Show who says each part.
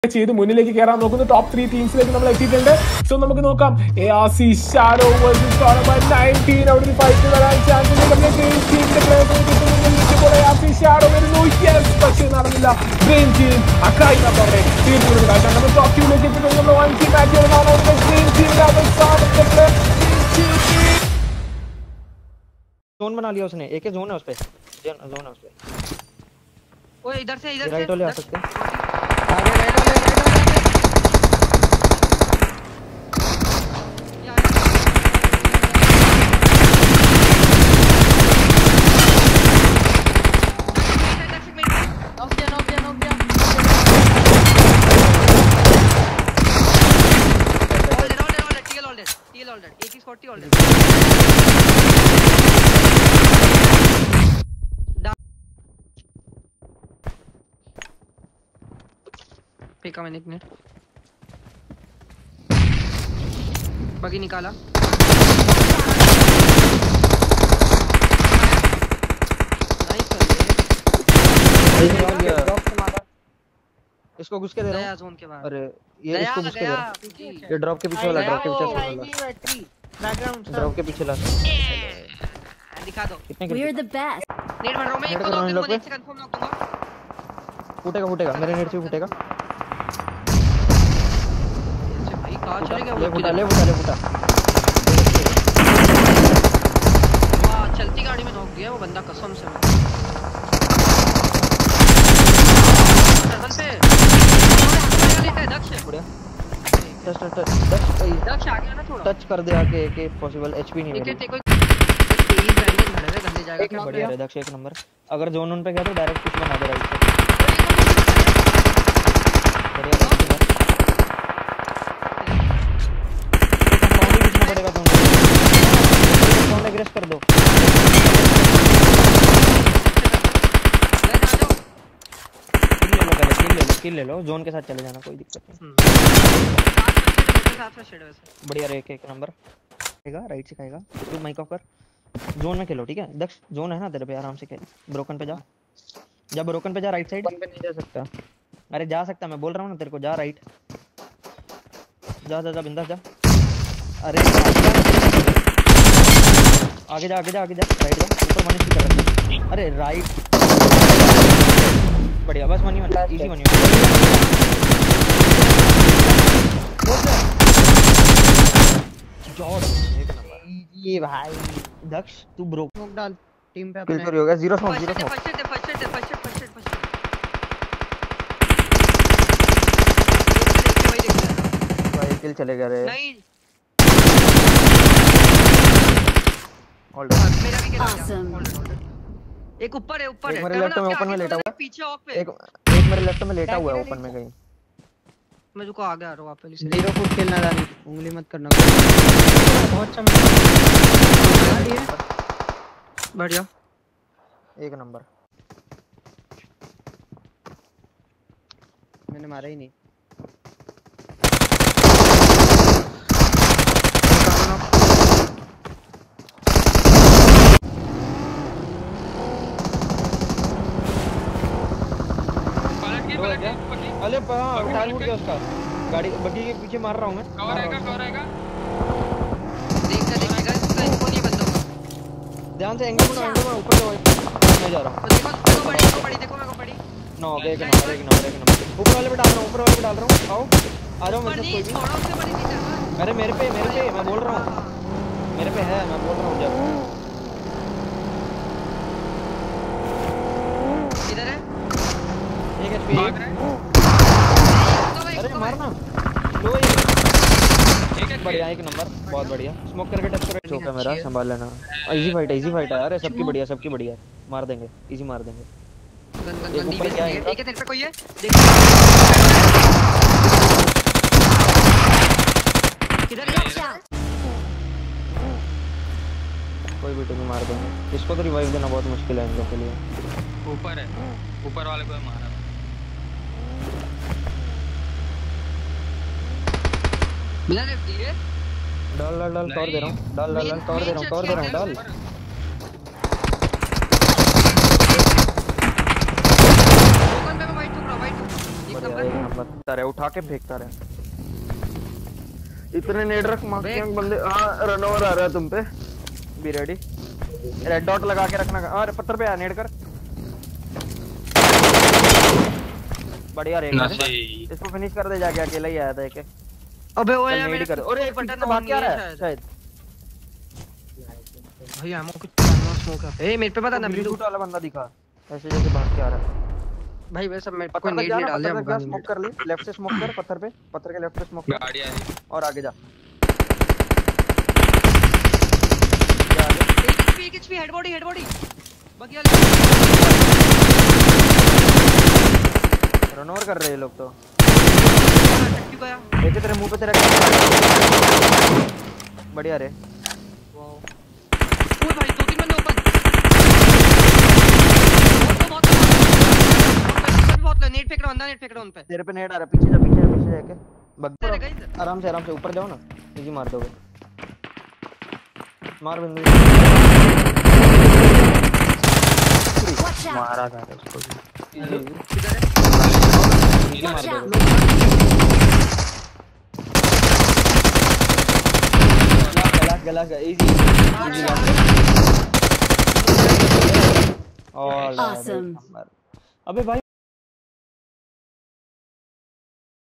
Speaker 1: ചെയ്ത് മുന്നിലേക്ക് കയറാൻ നോക്കുന്നു. ടോപ്പ് 3 ടീംസിലേക്ക് നമ്മൾ എത്തിയിട്ടുണ്ട്. സോ നമുക്ക് നോക്കാം. ARC Shadow versus Torment 19 അവിടെ ഒരു ഫൈറ്റ് വരാൻ ചാൻസ് ഉണ്ട്. നമ്മുടെ ഗ്രീൻ ടീമിന്റെ പ്രയത്നം കിട്ടുമ്പോൾ ARC Shadow വരുന്നു. യെസ്, പക്ഷേ നടന്നില്ല. ഗ്രീൻ ടീം അക്കായിനത്തോടെ തീർച്ചയായും കാഴ്ച നമ്മൾ ടോപ്പ് 2 ലേക്ക് എത്തിയിട്ട് നമ്മൾ 1 ടീം മാച്ച് ചെയ്യുന്നതാണ്. ഗ്രീൻ ടീമിന്റെ അവസാനത്തെ പ്ലേ
Speaker 2: जोन बना लिया उसने. एक जोन है उस पे, जोन है उस पे.
Speaker 3: ओए इधर से
Speaker 2: राइट वाले आ सकते हैं.
Speaker 3: आगे राइट वाले फेंका मैंने एक मिनट बाकी निकाला.
Speaker 2: इसको घुस के दे रहा हूं
Speaker 3: जोन के बाहर.
Speaker 2: अरे ये इसको घुस के दे रहा हूं. ये ड्रॉप के पीछे वाला, ड्रॉप के पीछे वाला,
Speaker 3: बैकग्राउंड
Speaker 2: ड्रॉप के पीछे ला.
Speaker 3: दिखा दो.
Speaker 2: कितने
Speaker 4: We are the best.
Speaker 3: Net मार रहा हूं मैं. एक को दो से कंफर्म लॉक दूंगा.
Speaker 2: फूटेगा फूटेगा मेरे नेट से फूटेगा.
Speaker 3: अच्छा भाई कहां चले गए
Speaker 2: ले
Speaker 3: वो?
Speaker 2: फूटा ले फूटा ले फूटा.
Speaker 3: वाह चलती गाड़ी में नॉक दिया वो बंदा कसम से. टर्बल पे लेता है दक्ष.
Speaker 2: बढ़िया. टच टच टच
Speaker 3: दक्ष आ गया ना थोड़ा.
Speaker 2: टच कर दे आके के पॉसिबल एचपी नहीं
Speaker 3: एक
Speaker 2: मिली.
Speaker 3: कोई तेज बैरिकेड खड़े हुए गंदे जाएगा क्या.
Speaker 2: बढ़िया है दक्ष एक नंबर. अगर जोन उन पे गया तो डायरेक्ट पुश बना दे राइट से. कर दो. किल ले लो जोन के साथ चले जाना, कोई दिक्कत नहीं. बढ़िया रे. एक नंबर खाएगा राइट से खाएगा. तू माइक ऑफ कर. जोन में खेलो ठीक है दक्ष. जोन है ना तेरे पे, आराम से खेल. ब्रोकन पे जा. जा ब्रोकन पे जा. राइट साइड पे नहीं जा सकता. अरे जा सकता, मैं बोल रहा हूँ ना तेरे को. जा राइट. जा जा जा बिंदास जा. अरे आगे जा आगे जा आगे जा. राइट जा. ऊपर मनी कर रहा. अरे राइट. बढ़िया बस मनी वन इजी मनी. जॉर्ड एक नंबर. ये भाई दक्ष तू ब्रो
Speaker 3: स्मोक डाल टीम पे
Speaker 2: किल
Speaker 3: अपने.
Speaker 2: चोरी हो गया. Zero smoke zero smoke.
Speaker 3: First
Speaker 2: भाई किल चले गए रे.
Speaker 3: नहीं
Speaker 2: होल्ड ऑन.
Speaker 3: मेरा भी किल आ गया.
Speaker 4: Awesome.
Speaker 3: होल्ड. एक ऊपर है ऊपर है.
Speaker 2: मेरे लेफ्ट में ओपन में लेटा हुआ.
Speaker 3: पीछे ऑफ पे.
Speaker 2: एक मेरे लेफ्ट में लेटा हुआ है ओपन में कहीं.
Speaker 3: मैं रुको आ गया. रो आप पहले से
Speaker 5: जीरो फुट खेलना जानी, उंगली मत करना. बहुत चमक.
Speaker 3: बढ़िया.
Speaker 2: एक नंबर.
Speaker 5: मैंने मारा ही नहीं.
Speaker 2: अरे टायर फूट गया उसका. गाड़ी बग्गी के पीछे मार रहा हूं मैं.
Speaker 3: कवर आएगा देखेगा इसका इनको नहीं बंदा.
Speaker 2: ध्यान से एंगल में ऊपर जाओ. मैं जा रहा हूं.
Speaker 3: देखो मेरे को पड़ी.
Speaker 2: नो एक नंबर. ऊपर वाले पे डाल रहा हूं. आओ आ जाओ. मतलब कोई भी. अरे मेरे पे मैं बोल रहा हूं. मेरे पे है, मैं बोल रहा हूं. जब
Speaker 3: इधर है
Speaker 2: एक एचपी. अरे मारना लो. एक बढ़िया एक नंबर. बहुत बढ़िया. स्मोक करके टच करो. चौक है मेरा, संभाल लेना. इजी फाइट है. अरे सबकी बढ़िया. मार देंगे, इजी मार देंगे.
Speaker 3: गंदी
Speaker 2: ऊपर क्या है?
Speaker 3: एक है तेरे पे कोई है देख. किधर गया?
Speaker 2: कोई भी नहीं मार देंगे. इसको तो रिवाइव देना बहुत मुश्किल है इन लोगों के लिए.
Speaker 6: ऊपर है. ऊपर वाले को मारा.
Speaker 3: मिला रे दिए.
Speaker 2: डाल तोड़ दे रहा हूं. डाल.
Speaker 3: वाइट टू
Speaker 2: एक नंबर रहे, उठा के फेंकता रहे। इतने नेड रख मारते बंदे। हाँ रन ओवर आ रहा है तुम पे, बी रेडी। रेड डॉट लगा के रखना। अरे पत्थर पे आ, नेड कर। बढ़िया रे, इसको फिनिश कर दे जाके, अकेला ही आया था एक।
Speaker 3: अबे वो यार
Speaker 2: नेड
Speaker 3: मेरे
Speaker 2: कर। अरे एक बटन भाग क्या रहा है शायद।
Speaker 3: भाई एमो कुछ स्मोक है। ए मेरे पे पता ना
Speaker 2: ब्लू वाला बंदा दिखा ऐसे जैसे भाग के आ रहा है।
Speaker 3: भाई वैसे मेरे
Speaker 2: पत्थर
Speaker 3: को
Speaker 2: पे
Speaker 3: नीड
Speaker 2: जा
Speaker 3: नहीं
Speaker 2: ना,
Speaker 3: डाल दिया।
Speaker 2: पत्थर पे स्मोक कर ले, लेफ्ट से स्मोक कर पत्थर पे, पत्थर के लेफ्ट पे स्मोक कर
Speaker 6: गाड़ी आ रही
Speaker 2: और आगे जा।
Speaker 3: एक एचपी हेड बॉडी बगिया
Speaker 2: रन ओवर कर रहे हैं लोग तो।
Speaker 3: टक्की गया।
Speaker 2: देखे तेरे मुंह पे तेरा बढ़िया रे।
Speaker 3: ओए भाई 2-3 बंदे ओपन। बहुत नेट फेंक रहा उन पे।
Speaker 2: तेरे पे नेट आ रहा, पीछे जा जाके बग
Speaker 3: गाइस
Speaker 2: आराम से ऊपर जाओ ना, इजी मार दोगे। मार बिंदु
Speaker 6: मारा था उसको।
Speaker 2: इजी
Speaker 3: किधर है?
Speaker 2: मार दोगे। गला इजी ऑल
Speaker 4: Awesome.
Speaker 2: अबे भाई